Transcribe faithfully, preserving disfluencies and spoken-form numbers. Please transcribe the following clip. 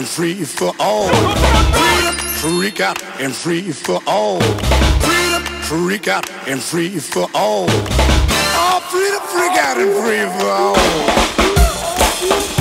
and free for all. Freedom, freak out and free for all. Freedom, freak out and free for all. Oh, freedom, freak out and free for all.